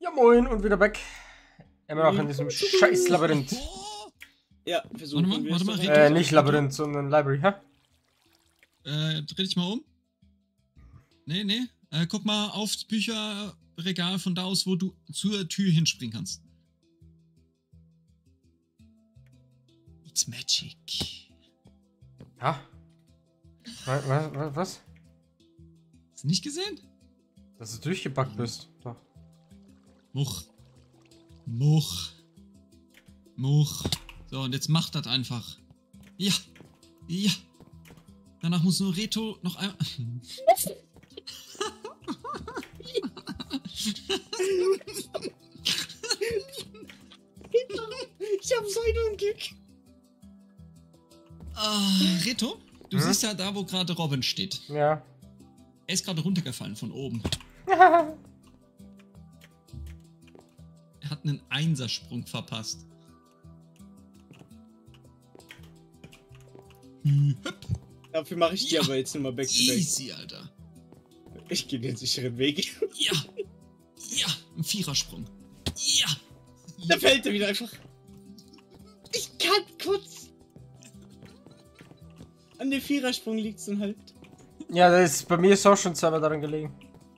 Ja, moin und wieder weg. Immer noch in diesem scheiß Labyrinth. Ja, versuchen wir es. Warte mal, Nicht Labyrinth, sondern Library, hä? Dreh dich mal um. Nee. Guck mal aufs Bücherregal von da aus, wo du zur Tür hinspringen kannst. It's magic. Ja? Was? Hast du nicht gesehen? Dass du durchgepackt bist. Doch. Much. So, und jetzt macht das einfach. Ja. Danach muss nur Reto noch einmal... Ich hab so einen Glück. Reto, du siehst ja da, wo gerade Robin steht. Ja. Er ist gerade runtergefallen von oben. Ja. Er hat einen Einsersprung verpasst. Dafür mache ich die aber jetzt nochmal back to back. Easy, Alter. Ich gehe den sicheren Weg. Ja, ein Vierersprung. Ja. Da fällt er wieder einfach. Ich kann kurz. An dem Vierersprung liegt's dann halt. Ja, das ist, bei mir ist auch schon zweimal daran gelegen.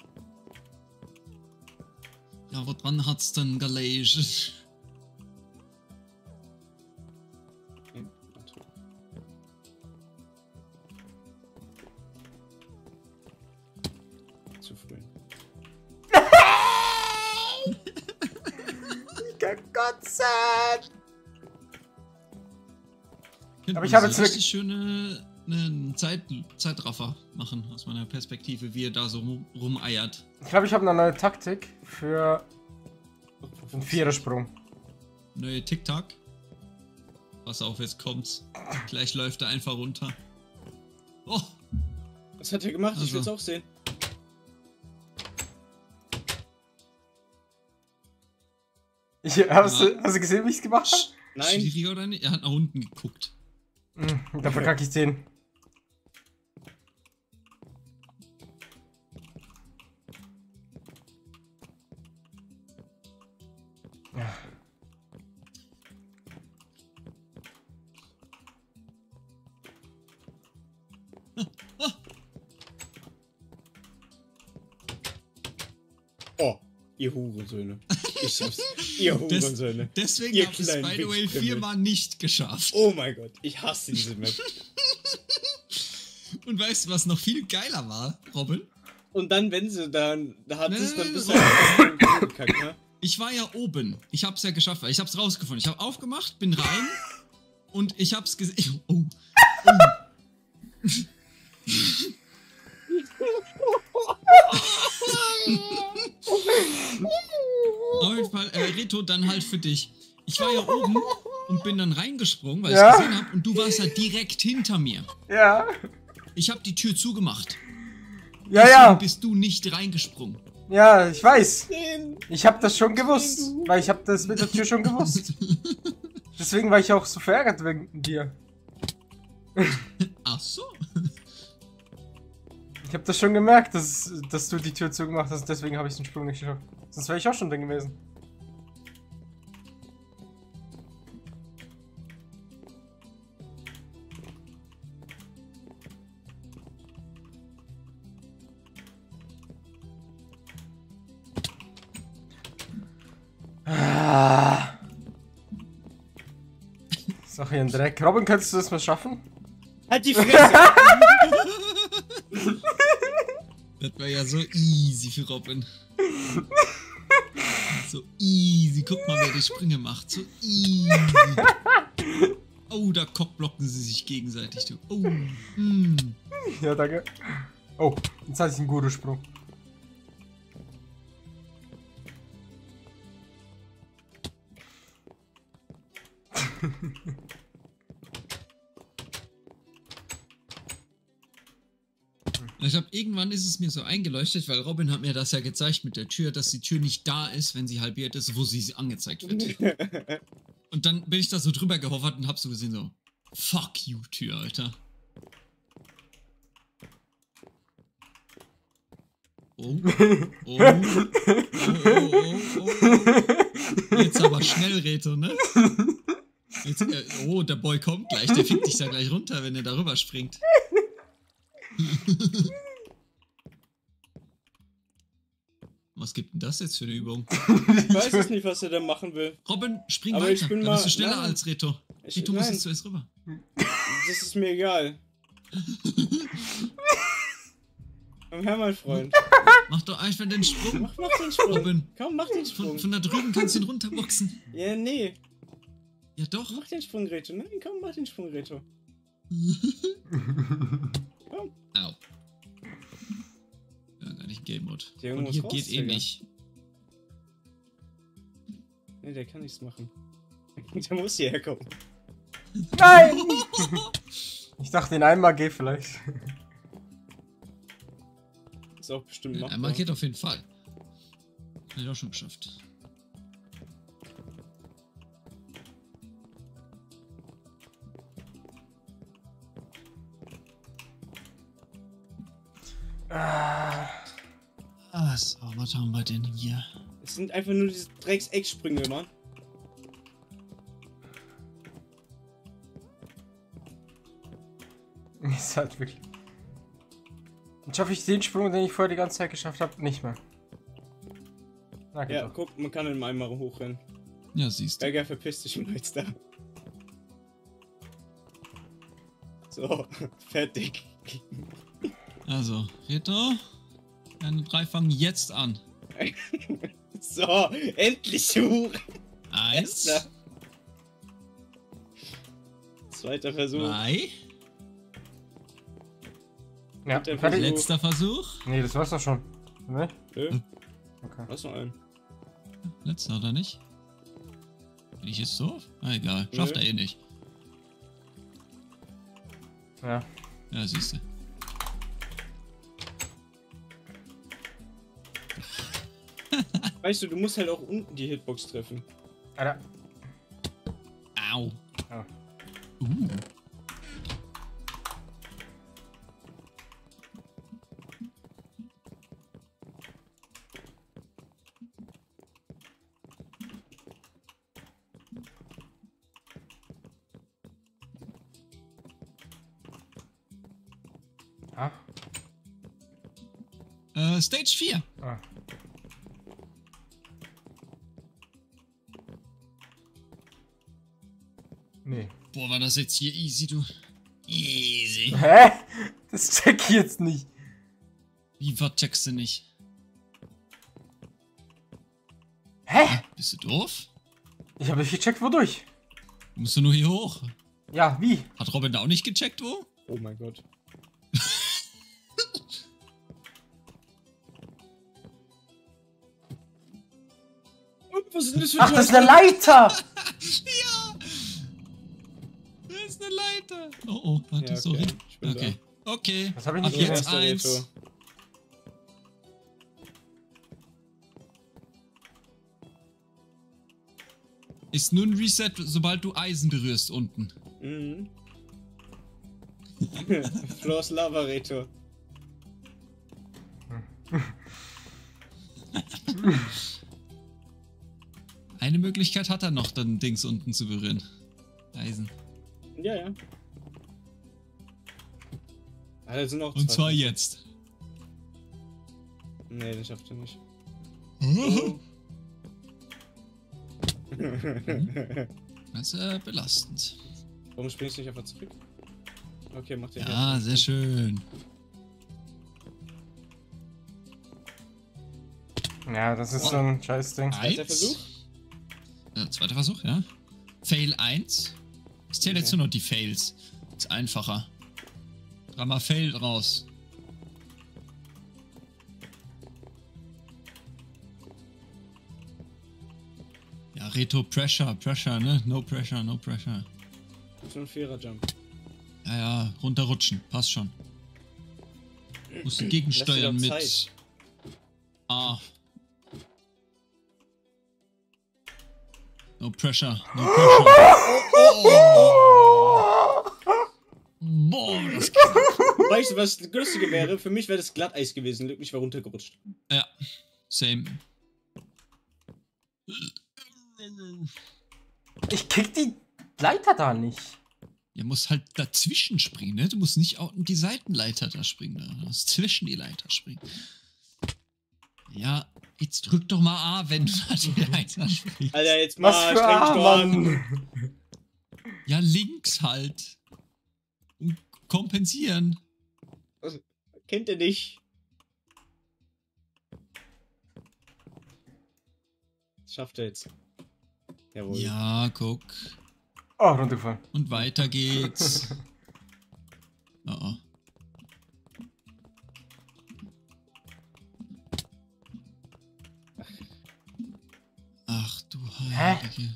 Ja, woran hat's denn gelegen? Zu früh. Ich kann kotzen! Aber ich Man habe jetzt so richtig schöne Zeitraffer machen aus meiner Perspektive, wie er da so rumeiert. Ich glaube, ich habe eine neue Taktik für einen Vierersprung. Neue TikTok. Pass auf, jetzt kommt's. Gleich läuft er einfach runter. Oh! Was hat er gemacht? Ich Also. will's auch sehen. Hast du gesehen, wie ich es gemacht habe? Nein. Schwierig oder nicht? Er hat nach unten geguckt. Da verkacke ich den. Ja. Oh, ihr Hurensöhne. Ich schaff's. Ihr Hurensöhne. Deswegen Ihr habe ich es, kleinen by the way, Wichspimmel. 4-mal nicht geschafft. Oh mein Gott, ich hasse diese Map. Und weißt du, was noch viel geiler war, Robin? Und dann, wenn sie dann, da hat es dann bis gekackt, ne? Ich war ja oben. Ich hab's ja geschafft, weil ich hab's rausgefunden. Ich hab aufgemacht, bin rein und ich hab's gesehen. Oh. Auf jeden Fall, Reto, dann halt für dich. Ich war ja oben und bin dann reingesprungen, weil ich gesehen hab, und du warst ja direkt hinter mir. Ja. Ich hab die Tür zugemacht. Ja, Deswegen bist du nicht reingesprungen. Ja, ich weiß. Ich habe das schon gewusst, weil ich habe das mit der Tür schon gewusst. Deswegen war ich auch so verärgert wegen dir. Ach so. Ich habe das schon gemerkt, dass du die Tür zugemacht hast, deswegen habe ich den Sprung nicht geschafft. Sonst wäre ich auch schon drin gewesen. Ist auch hier ein Dreck. Robin, könntest du das mal schaffen? Halt die Fresse! Das war ja so easy für Robin. So easy. Guck mal, wer die Sprünge macht. So easy. Oh, da cockblocken sie sich gegenseitig. Du. Oh. Ja, danke. Oh, jetzt hatte ich einen guten Sprung. Ich glaube, irgendwann ist es mir so eingeleuchtet, weil Robin hat mir das ja gezeigt mit der Tür, dass die Tür nicht da ist, wenn sie halbiert ist, wo sie angezeigt wird. Und dann bin ich da so drüber gehovert und hab so gesehen so, fuck you, Tür, Alter. Oh. Jetzt aber schnell, Reto, ne? Jetzt, oh, der Boy kommt gleich. Der fickt dich da gleich runter, wenn er darüber springt. Was gibt denn das jetzt für eine Übung? Ich weiß es nicht, was er da machen will. Robin, spring Aber weiter. ich bin Dann bist mal- du schneller nein. als Reto. Reto muss jetzt zuerst rüber. Das ist mir egal. Komm her, mein Freund. Mach doch einfach den Sprung. Mach den Sprung. Robin. Komm, mach den Sprung. Von da drüben kannst du ihn runterboxen. Ja, nee. Ja doch. Mach den Sprung, Reto. Nein, komm, mach den Sprung, Reto. Komm. Au. Ja, gar nicht Game Mode. Der Und muss hier raus, geht eh Digga. nicht. Nee, der kann nichts machen. Der muss hierher kommen. Nein! Ich dachte, in einmal geht vielleicht. Ist auch bestimmt machbar. Einmal geht auf jeden Fall. Hab ich auch schon geschafft. So, was haben wir denn hier? Es sind einfach nur diese Drecks-Ecksprünge, Mann. Ist halt wirklich. Jetzt schaffe ich den Sprung, den ich vorher die ganze Zeit geschafft habe, nicht mehr. Na, geht Ja, doch. guck, man kann in einmal hochrennen. Ja, siehst du. Berger, verpiss dich mal jetzt da. So, fertig. Also, Reto, deine 3 fangen jetzt an. So, endlich hoch. 1, Erster. Zweiter Versuch. 3, Ja, der fertig. letzter Versuch. Nee, das war's doch schon. Ne? Nö, Okay. was noch einen? Letzter, oder nicht? Bin ich jetzt doof? Ah, egal. Schafft Nö. er eh nicht. Ja. Ja, siehst du. Weißt du, du musst halt auch unten die Hitbox treffen. Alter. Au. Ja. Ah. Stage 4. Ah. Nee. Boah, war das jetzt hier easy, du. Easy. Hä? Das check ich jetzt nicht. Wie, was checkst du nicht? Hä? Bist du doof? Ich habe nicht gecheckt, wodurch. Musst du nur hier hoch. Ja, wie? Hat Robin da auch nicht gecheckt, wo? Oh mein Gott. Was ist denn das für Ach, das ist eine Leiter! Ja! Da ist eine Leiter. Oh, oh, warte, Ja, okay. sorry. Ich bin Okay. Okay. Das habe ich Ab nicht jetzt gesehen. Reto. 1. Ist nun Reset, sobald du Eisen berührst unten. Mhm. Floors Lava, Reto. Eine Möglichkeit hat er noch, dann Dings unten zu berühren. Eisen. Ja, ja. Ah, da sind noch Und zwei. zwar jetzt. Nee, den schafft er nicht. Das ist belastend. Warum springst du nicht einfach zurück? Okay, mach den Ja, sehr schön. Ja, das ist so ein Scheißding. Zweiter Versuch? Zweiter Versuch, ja. Fail 1. Ich zähle jetzt Okay. nur noch die Fails. Ist einfacher. Dreimal Fail raus. Ja, Reto, Pressure, ne? No pressure, no pressure. So ein fairer Jump. Ja, ja, runterrutschen. Passt schon. Musst du gegensteuern Lass dir mit... doch Zeit. Ah. No pressure, no pressure. Boah, das Wobei weißt du, was das Günstige wäre? Für mich wäre das Glatteis gewesen. Ich war runtergerutscht. Ja, same. Ich krieg die Leiter da nicht. Ihr musst halt dazwischen springen, ne? Du musst nicht auch die Seitenleiter da springen. Du musst zwischen die Leiter springen. Ja, jetzt drück doch mal A, wenn du da die Leiter springst. Alter, jetzt mal Was für streng dich doch an. Mann. Ja, links halt. Und kompensieren. Kennt ihr nicht? Das schafft er jetzt. Jawohl. Ja, guck. Oh, runtergefallen. Und weiter geht's. Oh, oh. Ach du Heilige.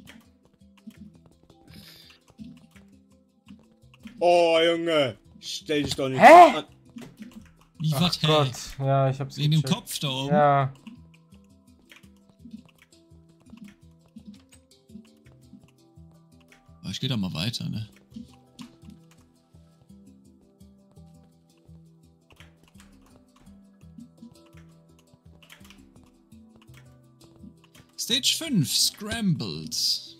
Oh, Junge. Stell dich doch nicht Hä? an. Wie Ach was, Gott. Ja, ich hab's in dem gecheckt. Kopf da oben? Ja. Aber ich geh da mal weiter, ne? Stage 5, Scrambled.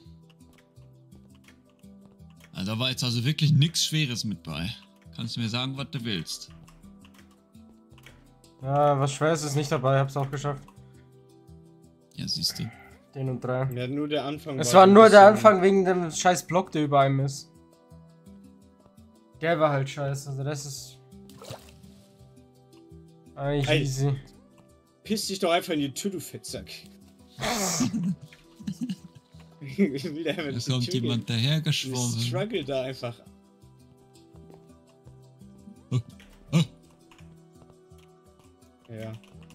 Also da war jetzt also wirklich nichts Schweres mit bei. Kannst du mir sagen, was du willst. Ja, was Schweres ist nicht dabei, hab's auch geschafft. Ja, siehst du. Den und 3. Ja, nur der Anfang. Es war nur ein der bisschen- Anfang wegen dem scheiß Block, der über einem ist. Der war halt scheiße, also das ist... eigentlich Hey. easy. Piss dich doch einfach in die Tür, du Fettsack. Wieder Da mit kommt jemand daher Ich geschwommen. struggle da einfach. Oh, oh. Ja.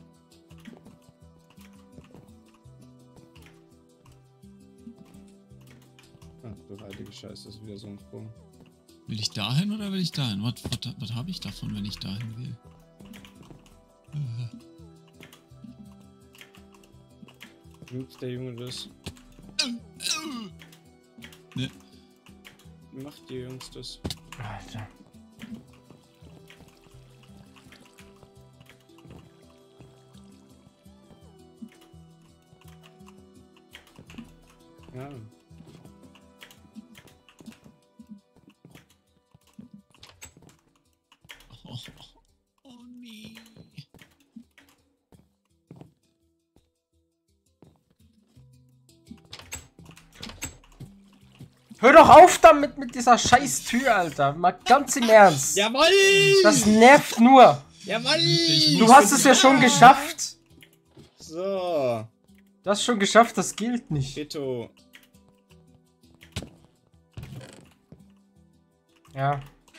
Ach du heilige Scheiße, das ist wieder so ein Sprung. Will ich dahin oder will ich dahin? Was habe ich davon, wenn ich dahin will? Nutzt der Junge das? Ne. Wie macht ihr Jungs das? Alter. Ja. Oh, oh nee. Hör doch auf damit mit dieser scheiß Tür, Alter. Mal ganz im Ernst. Jawoll! Das nervt nur. Jawoll! Du hast es ja schon geschafft. So, Du hast schon geschafft, das gilt nicht. Beto. Ja.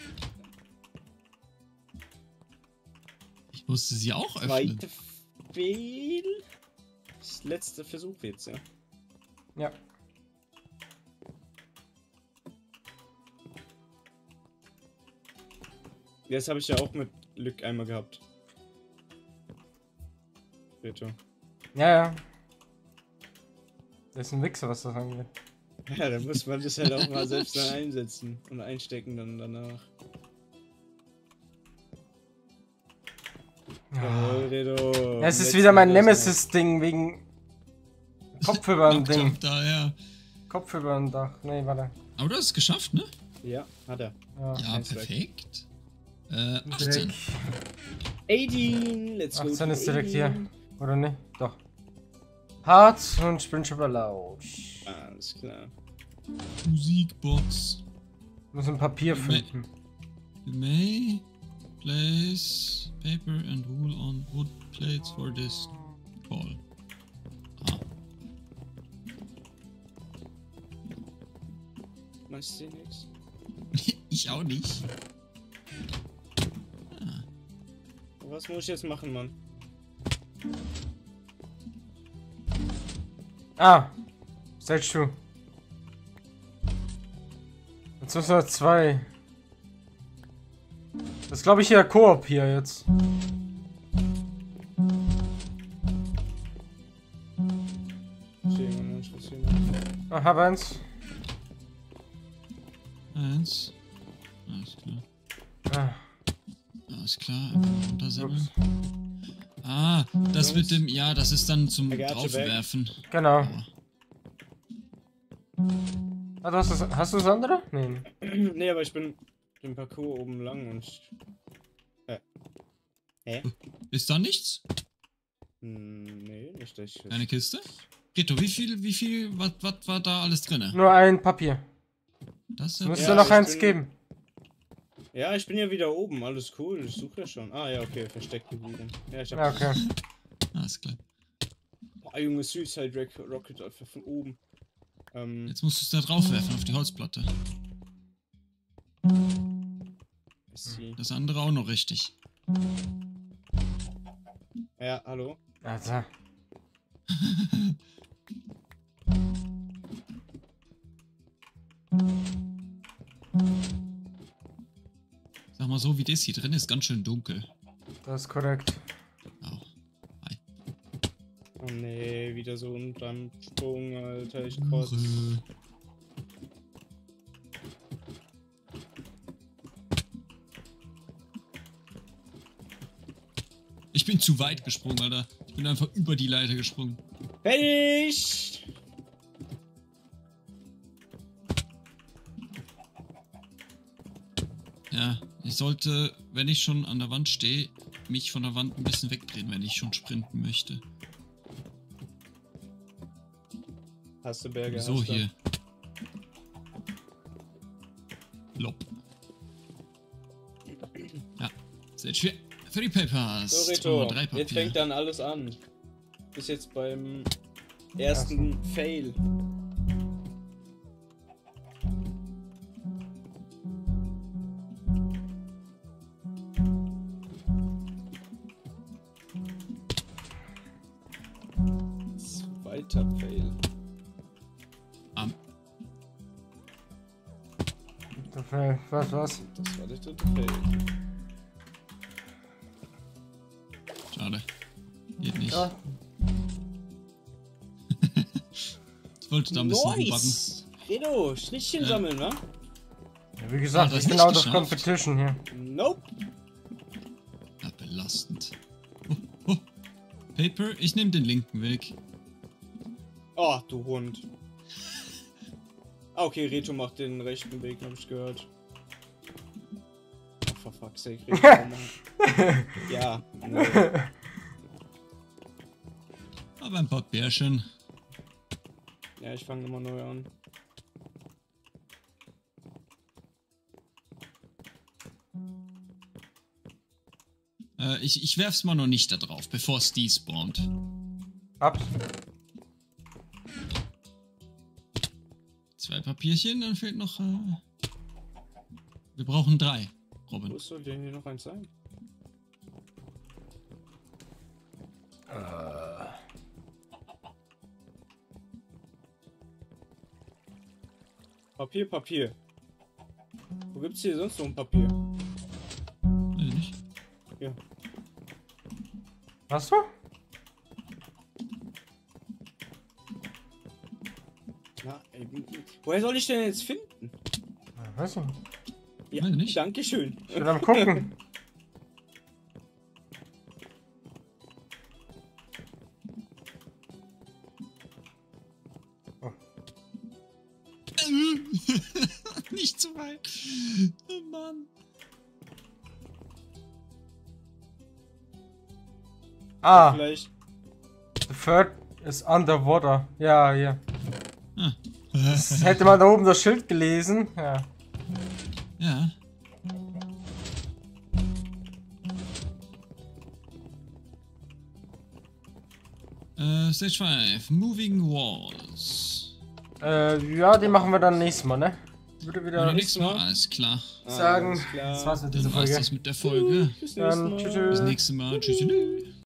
Ich musste sie auch öffnen. Zweite Fehl. Das letzte Versuch jetzt, ja. Ja. Das habe ich ja auch mit Glück einmal gehabt. Beto. Ja, ja. Das ist ein Wichser, was das angeht. Ja, da muss man das halt auch mal selbst dann einsetzen und einstecken dann danach. Jawohl, Redo. Ja, es ist Letzte wieder mein Versuch. Nemesis-Ding wegen Kopf über ein Ding. Jump da, ja. Kopf über ein Dach. Nee, warte. Aber du hast es geschafft, ne? Ja, hat er. Ja. Ja, eins weg. perfekt. 18. 18, let's go. 18 ist direkt 18. hier. Oder nicht? Doch. Hart und Sprintschipper laut. Alles klar. Musikbox. Muss ein Papier finden. You may place paper and wool on wood plates for this call. Ah. Machst du nix? Ich auch nicht. Was muss ich jetzt machen, Mann? Ah. Stage 2. Jetzt müssen wir 2. Das glaube ich hier Koop hier jetzt. Ah, hab eins. Eins. Alles klar. Ah. Alles klar, einfach runtersammeln. Ah, das mit dem, ja, das ist dann zum Draufwerfen. Genau. Ja. Ah, hast du das andere? Nee. Nee, aber ich bin den Parcours oben lang und... Hä? Ist da nichts? Nee, nicht dass ich... Eine Kiste? Rito, was war da alles drin? Nur ein Papier. Das Es müsste Ja, noch ich eins bin- geben. Ja, ich bin ja wieder oben, alles cool, ich suche ja schon. Ah ja, okay, versteckt geblieben. Ja, ich hab... Ja, okay. Alles klar. Boah, Junge, Suicide Rocket einfach von oben. Jetzt musst du es da draufwerfen auf die Holzplatte. Ist sie... Das andere auch noch richtig. Ja, hallo? Also. Sag mal so, wie das hier drin ist, ganz schön dunkel. Das ist korrekt. Auch. Hi. Oh nee, wieder so unterm Sprung, Alter, ich kotze. Ich bin zu weit gesprungen, Alter. Ich bin einfach über die Leiter gesprungen. Fertig! Ja, ich sollte, wenn ich schon an der Wand stehe, mich von der Wand ein bisschen wegdrehen, wenn ich schon sprinten möchte. Hast du Berge? So hast du. hier. Lob. Ja, sehr schwer. 3 Papers. So, Reto, 3 Papier. jetzt fängt dann alles an. Bis jetzt beim ersten Fail. Zweiter Fail. Was? Das war der dritte Fail. Schade. Geht nicht. Ja. Ich wollte da ein bisschen rumbacken. Nice! Redo, Strichchen sammeln, wa? Ja, wie gesagt, Ja, das ich bin nicht out of geschafft. competition hier. Nope! Ja, belastend. Oh. Paper, ich nehme den linken Weg. Oh, du Hund. Ah, okay, Reto macht den rechten Weg, hab ich gehört. Oh, for fuck's sake, Reto. komm mal. Ja, nee. Aber ein paar Bärchen. Ja, ich fange nochmal neu an. Ich werf's mal noch nicht da drauf, bevor es despawnt. Hab's. 2 Papierchen, dann fehlt noch... Wir brauchen 3, Robin. Wo soll denn hier noch eins sein? Papier. Wo gibt's hier sonst noch ein Papier? Weiß ich nicht. Ja. Hast du? Na, ey, woher soll ich denn jetzt finden? Ja, weiß ich nicht. Ja, Weiß nicht. Dankeschön. Ich bin am gucken. Nicht zu weit. Oh Mann. Ah, Vielleicht. the third is underwater. Ja, hier. Ah. Hätte man da oben das Schild gelesen. Ja. Ja. Stage 5, Moving Walls. Ja, die machen wir dann nächstes Mal, ne? Würde wieder Nächstes Mal? Alles klar. sagen, Alles klar. das war's mit dieser Dann war's Folge. das mit der Folge. Bis nächstes Dann Mal. tschüss. Bis nächstes Mal. Tschüss.